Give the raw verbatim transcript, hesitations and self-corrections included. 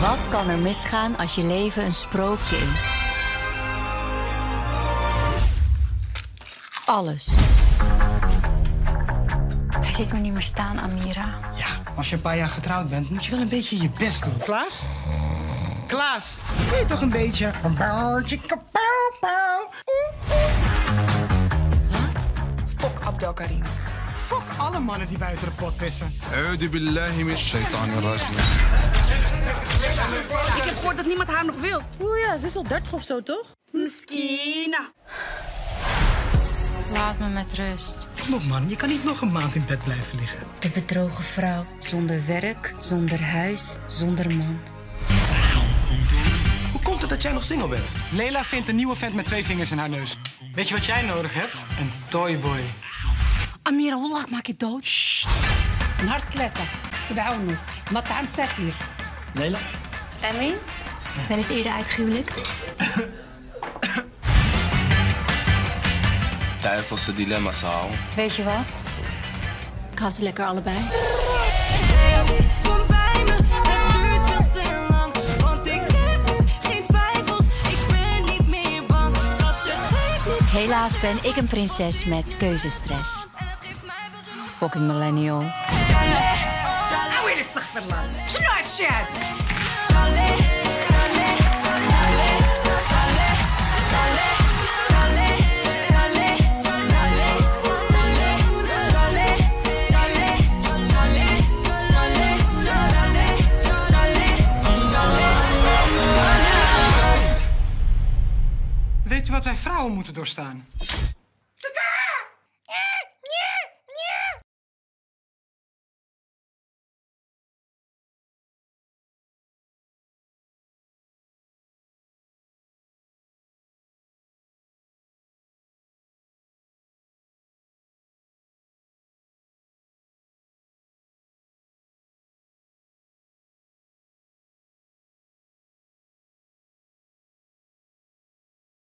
Wat kan er misgaan als je leven een sprookje is? Alles. Hij ziet me niet meer staan, Amira. Ja, als je een paar jaar getrouwd bent, moet je wel een beetje je best doen. Klaas? Klaas, kun je toch een beetje... Een bouwtje, kapauw, pauw. Fok Abdelkarim. Fok alle mannen die buiten de pot pissen. A'udhu billahi min shaitanir rajim. Ik heb gehoord dat niemand haar nog wil. Oeh ja, ze is al dertig of zo, toch? Meskina. Laat me met rust. Kom op man, je kan niet nog een maand in bed blijven liggen. De bedrogen vrouw. Zonder werk, zonder huis, zonder man. Hoe komt het dat jij nog single bent? Leyla vindt een nieuwe vent met twee vingers in haar neus. Weet je wat jij nodig hebt? Een toyboy. Amira, wallah, maak je dood. نهار ثلاثة سبعة ونص مطعم سفير. Leyla? Emmy? Wel eens eerder uitgehuwelijkt? Duivelse dilemma's haal. Weet je wat? Ik hou ze lekker allebei. Kom bij me, het duurt veel te lang. Want ik heb nu geen twijfels, ik ben niet meer bang. Schat, het geeft niet. Helaas ben ik een prinses met keuzestress. Fucking millennial. Awil istaghfirullah. شنو هالشي؟ Weet je wat wij vrouwen moeten doorstaan?